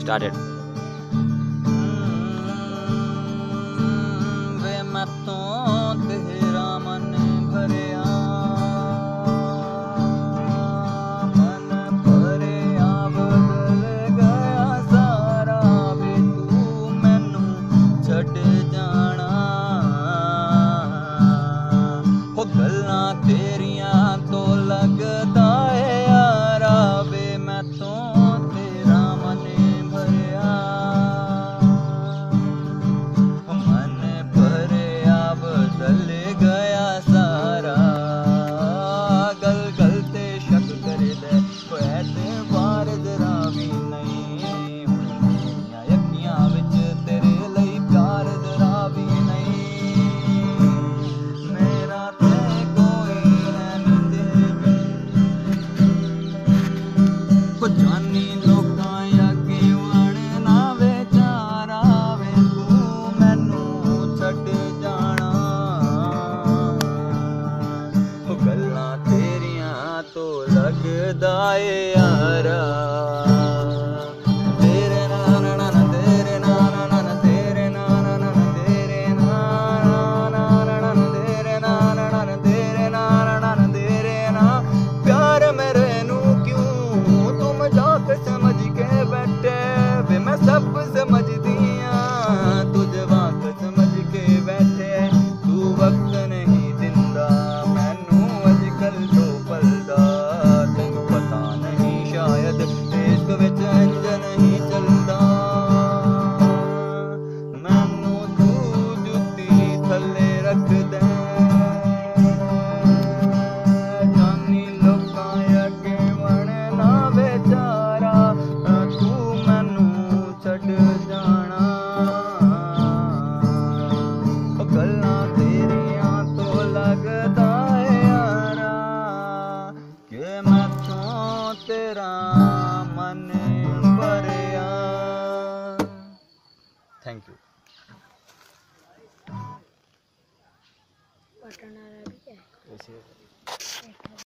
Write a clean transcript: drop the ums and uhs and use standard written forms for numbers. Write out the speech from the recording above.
started. वे मैं तो तेरा मन भरिया मन भरिया बदल गया सारा वे तू मैनू छड़ जाना हो गल्लां तेरियां तो लगदा है यारा वे मैं तो तेरा मन भरिया मन भरिया बदल गया सारा गल गल ते शक करे दे कोई एतबार जरा भी नहीं हुण मेरियां अखियां विच तेरे लई प्यार जरा भी नहीं मेरा ते कोई नहीं तेरे को जानी लोकां अगे वण ना बेचारा वे तू मैनू छड़ जाना ओ गल्लां तेरियां तो लगदा ए यारा तेरे ना ना ना ना तेरे ना ना ना ना तेरे ना ना ना ना तेरे ना ना ना ना ना तेरे ना ना ना ना तेरे ना ना ना ना तेरे ना प्यार मेरे नू क्यों तुम मजाक समझ के बैठे वे मैं सब समझदी आं तू जवाक समझ के बैठे तू वक्त नहीं दिंदा मैनू अजकल तो पलदा तैनू पता नहीं शायद इश्क विच इंज नहीं चलदा मैनू तू जुत्ती थल्ले रख दे जानी लोकां अगे वण ना बेचारा तू मैनू छड़ जाना ओ गल्लां तेरियां तो लगदा है यारा कि मैं तो तेरा मन भरिया। Thank you. बटन आ रहा है।